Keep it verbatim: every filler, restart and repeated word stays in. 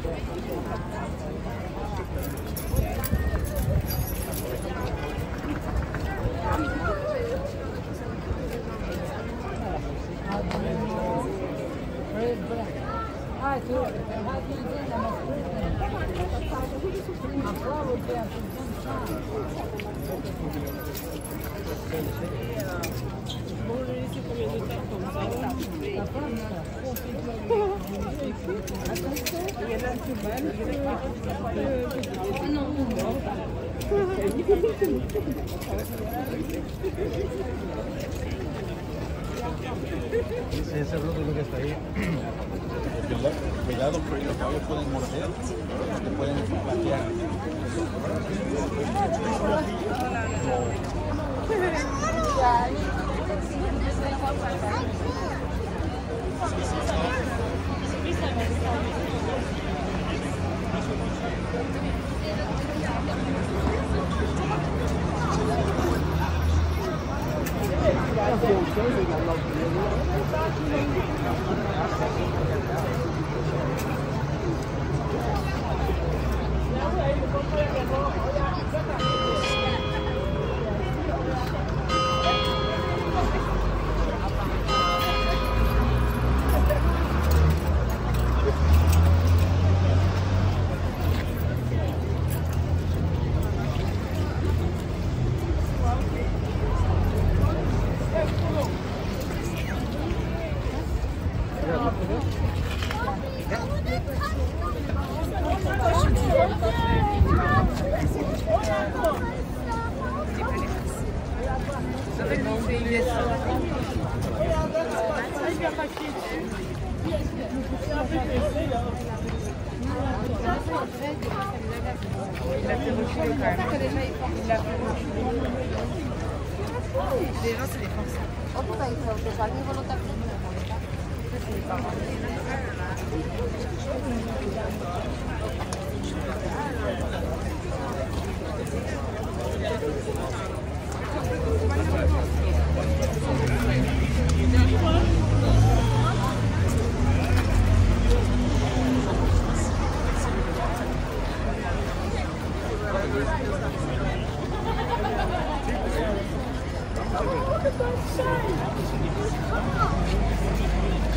Ese es el otro que está ahí. Cuidado porque los caballos pueden morder, te pueden patear. Les gens, c'est des Français. Oh, pourquoi ils font des familles volontaires? C'est les parents. Look at that shine! Come on!